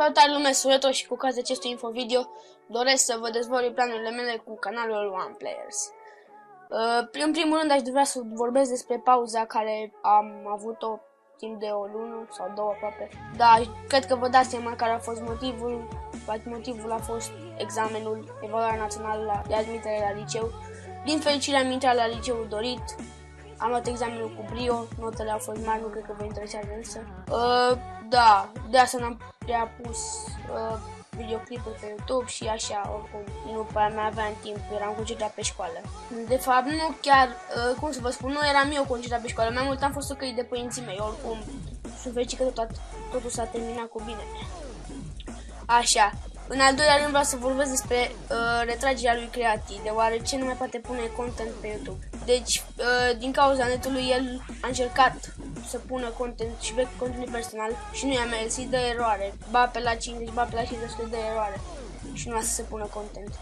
Salutare lume, Sureto și cu ocazia acestui infovideo doresc să vă dezvălui planurile mele cu canalul OnePlayers. În primul rând aș vrea să vorbesc despre pauza care am avut-o timp de o lună sau două aproape. Da, cred că vă dați seama care a fost motivul. Motivul a fost examenul, evaluarea națională de admitere la liceu. Din fericire am intrat la liceul dorit. Am luat examenul cu brio, notele au fost mari, nu cred că vă interesează însă. Da, de asta n-am prea pus videoclipuri pe YouTube și așa, oricum, nu prea mai aveam timp, eram concentrat pe școală. De fapt, nu chiar, cum să vă spun, nu eram eu concentrat pe școală, mai mult am fost ocăit de părinții mei, oricum, sunt fericit că totul s-a terminat cu bine. Așa. În al doilea rând vreau să vorbesc despre retragerea lui Creati, deoarece nu mai poate pune content pe YouTube. Deci, din cauza netului, el a încercat să pună content și pe conținut personal și nu i-a mers, îi dă eroare. Ba pe la 50, ba pe la 50 de eroare și nu a să se pună content.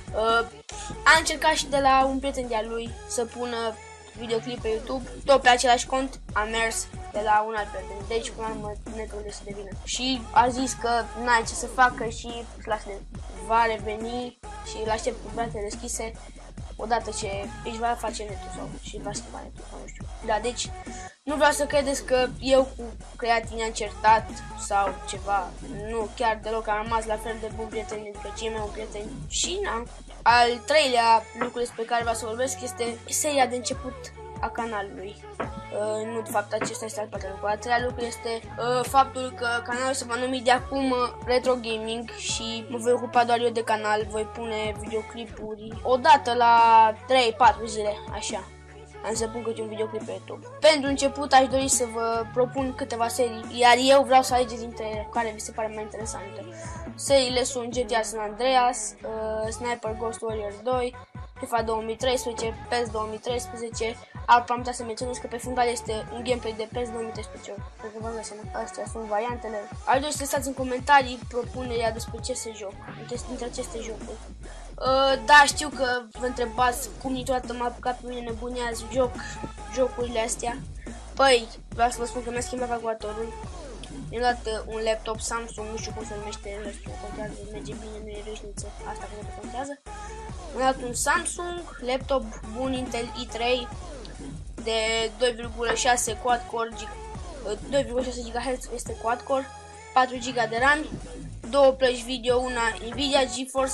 A încercat și de la un prieten de-a lui să pună videoclip pe YouTube, tot pe același cont, a mers de la un alt prieten. Deci, până la urmă, netul de să devină. Și a zis că n-ai ce să facă și va reveni și îl aștept cu brațele deschise odată ce își va face netul sau și va schimba netul, sau nu știu. Da, deci, nu vreau să credeți că eu cu Creatine am certat sau ceva. Nu, chiar deloc, am rămas la fel de bun prieten, adică cei mai buni prieteni. Și na. Al treilea lucru despre care vreau să vorbesc este seria de început a canalului. Nu, de fapt, acesta este al patrulea lucru. Al treilea lucru este faptul că canalul se va numi de acum Retro Gaming și mă voi ocupa doar eu de canal. Voi pune videoclipuri odată la 3-4 zile, așa. Am să pun câte un videoclip pe YouTube. Pentru început aș dori să vă propun câteva serii, iar eu vreau să alegeți dintre ele care vi se pare mai interesante. Seriile sunt GTA San Andreas, Sniper Ghost Warriors 2, FIFA 2013, PES 2013. Am putea să menționez că pe fundal este un gameplay de PES 2013. Cred că vă dați seama, astea sunt variantele. Aș dori să lăsați în comentarii propunerea despre ce să joc, dintre aceste jocuri. Da, știu că vă întrebați cum niciodată m-a apucat pe mine nebunia să joc jocurile astea. Păi, vreau să vă spun că mi-a schimbat calculatorul. Mi-am luat un laptop Samsung, nu știu cum se numește, nu știu, contează, merge bine, nu e râșniță, asta cum se contează. Mi-am luat un Samsung, laptop bun Intel i3 de 2,6 quad-core, 2,6 GHz este quad-core, 4 GB de RAM, două plăci video, una Nvidia GeForce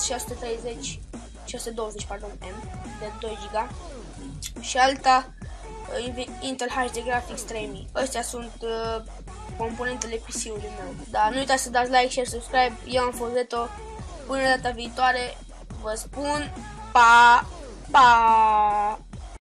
620 M de 2 GB și alta Intel HD Graphics 3000. Astea sunt componentele PC-ului meu. Dar nu uitați să dați like, share, subscribe. Eu am fost Reto. Până data viitoare vă spun pa!